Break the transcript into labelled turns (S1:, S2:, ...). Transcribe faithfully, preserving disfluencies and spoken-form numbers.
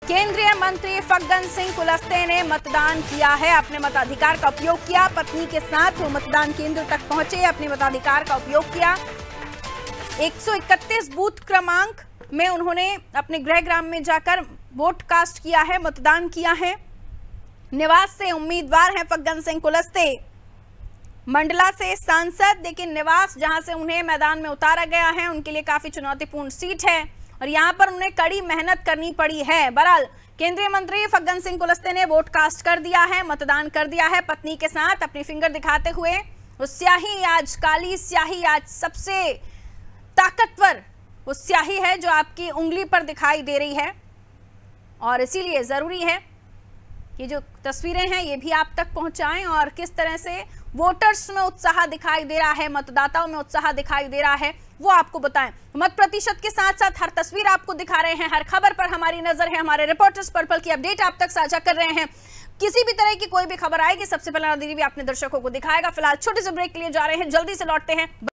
S1: केंद्रीय मंत्री फग्गन सिंह कुलस्ते ने मतदान किया है, अपने मताधिकार का उपयोग किया। पत्नी के साथ वो मतदान केंद्र तक पहुंचे, अपने मताधिकार का उपयोग किया। एक सौ इकतीस बूथ क्रमांक में उन्होंने अपने गृह ग्राम में जाकर वोट कास्ट किया है, मतदान किया है। निवास से उम्मीदवार हैं फग्गन सिंह कुलस्ते, मंडला से सांसद, लेकिन निवास जहां से उन्हें मैदान में उतारा गया है उनके लिए काफी चुनौतीपूर्ण सीट है और यहां पर उन्हें कड़ी मेहनत करनी पड़ी है। बहरहाल केंद्रीय मंत्री फग्गन सिंह कुलस्ते ने वोट कास्ट कर दिया है, मतदान कर दिया है पत्नी के साथ, अपनी फिंगर दिखाते हुए। वो स्याही आज, काली स्याही आज सबसे ताकतवर वो स्याही है जो आपकी उंगली पर दिखाई दे रही है और इसीलिए जरूरी है ये जो तस्वीरें हैं ये भी आप तक पहुंचाएं और किस तरह से वोटर्स में उत्साह दिखाई दे रहा है, मतदाताओं में उत्साह दिखाई दे रहा है, वो आपको बताएं। मत प्रतिशत के साथ साथ हर तस्वीर आपको दिखा रहे हैं, हर खबर पर हमारी नजर है, हमारे रिपोर्टर्स पर्पल की अपडेट आप तक साझा कर रहे हैं। किसी भी तरह की कोई भी खबर आएगी सबसे पहले नदीरी भी अपने दर्शकों को दिखाएगा। फिलहाल छोटे से ब्रेक के लिए जा रहे हैं, जल्दी से लौटते हैं।